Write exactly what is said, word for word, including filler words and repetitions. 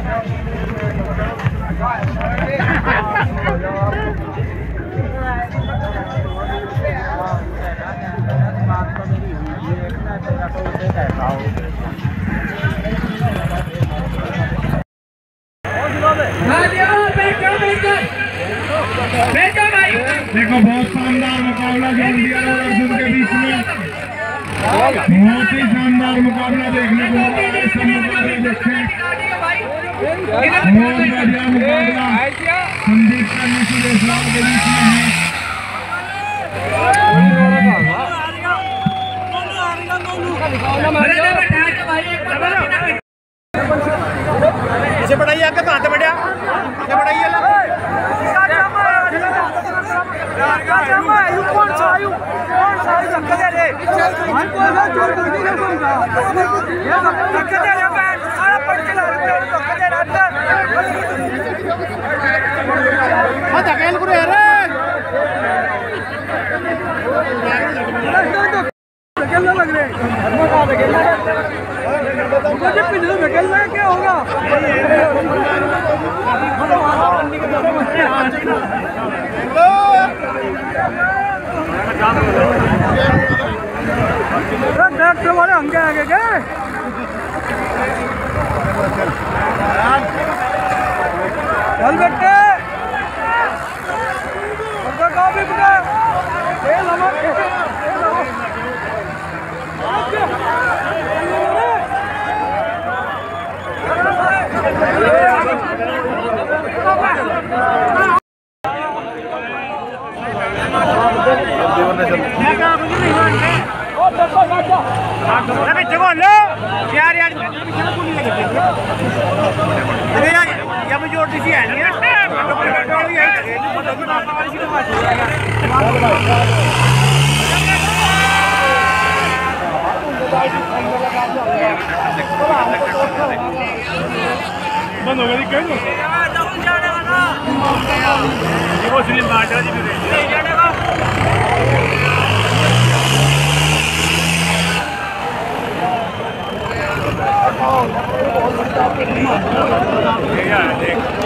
देखो बहुत शानदार मुकाबला जोन दिया और अर्जुन के बीच में, बहुत ही शानदार मुकाबला देखने को मिला है। सब मुकाबले देखें, बहुत बढ़िया मुकाबला संदीप का निशु देशवाल के बीच में है। इसे बढ़ाइए, आगे कहाँ से बढ़िया इसे बढ़ाइए। कौन सा आयु कौन सा आयु धक्का दे रे धक्का दे रे सारा पड़ के धक्का दे रहा हाँ धकेल गुरु है रे धकेलने लग रहे मुझे पिछले धकेलना क्या होगा। डॉक्टर वाले हम क्या आगे गए चल बेटे भी बड़ा तेल हमारे यार यार या मुझे और किसी है नहीं बंद हो गई क्या वो सुनील बाजा जी भी देख